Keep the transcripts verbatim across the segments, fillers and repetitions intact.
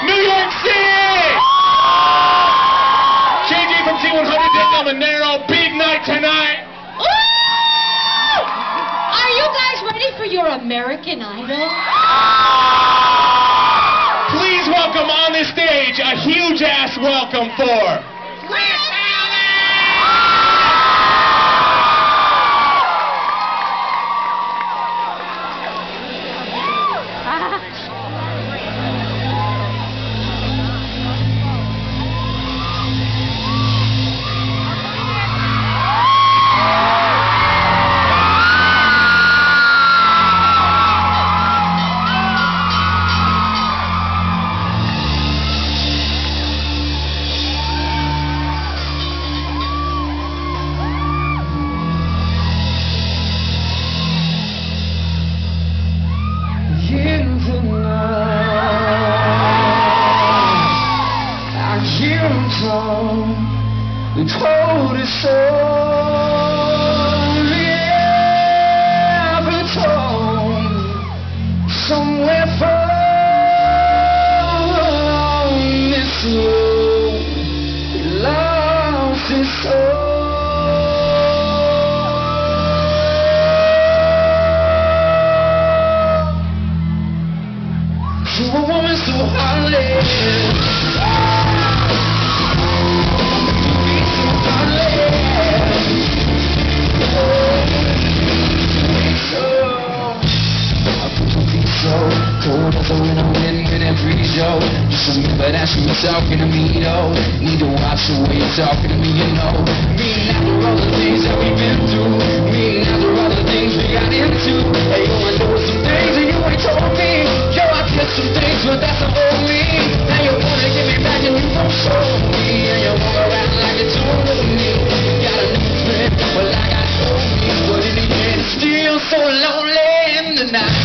New York City! J J from T one hundred, Daniel Monero, big night tonight. Ooh! Are you guys ready for your American Idol? Please welcome on this stage a huge ass welcome for the told his story ever told somewhere from this road he lost his soul to a woman so heartless. Cold as a winter wind with every show. Just remember that she was talking to me, though. Need to watch the way you're talking to me, you know. Me after all the things that we've been through. Me after all the things we got into. Hey, yo, I know some things that you ain't told me. Yo, I did some things, but that's the old me. Now you wanna get me back and you won't show me. And you walk around like you don't know me. You got a new friend, well, I got old me. But in the end, it's still so lonely in the night.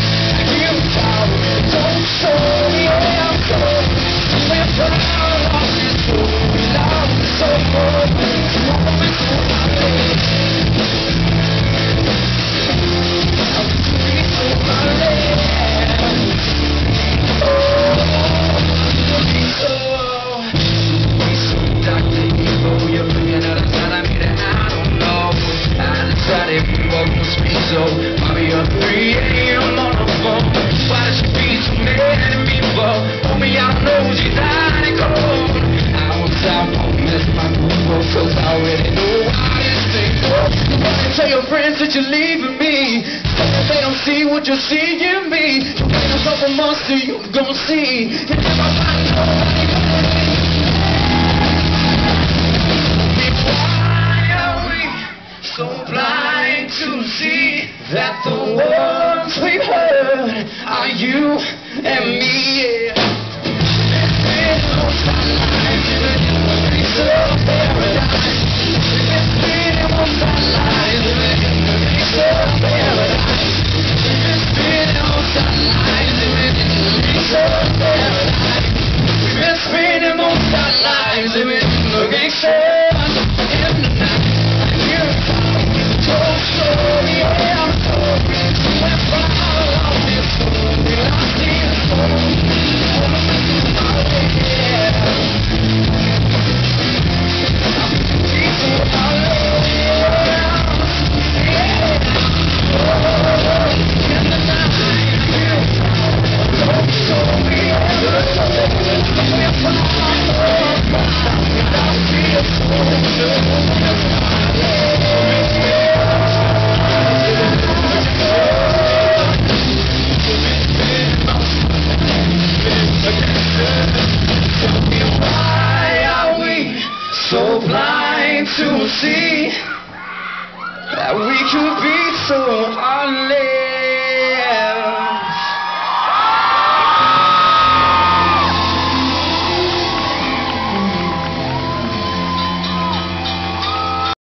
So, mommy, up three A M on the phone. Why does she be so mad at me for? Homie, I know she's hot and cold. I was out home, mess my groove, cause I already know how this thing goes. You wanna tell your friends that you're leaving me, so they don't see what you see in me. You wait a couple months till you gon' see. You never find nobody gonna leave. Why are we so blind to see that the words we've heard are you and me, yeah. There's been no sunlight, living in the gates of paradise. There's been no sunlight, living in the gates of paradise. There's been no sunlight, living in the gates of paradise. There's been no sunlight, living in the gates of to see that we could be so heartless.